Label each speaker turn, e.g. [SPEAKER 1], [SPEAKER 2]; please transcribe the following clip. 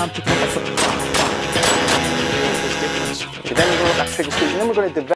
[SPEAKER 1] around picking up my foot.
[SPEAKER 2] Then we've got that trigger squeeze, and then we're going to develop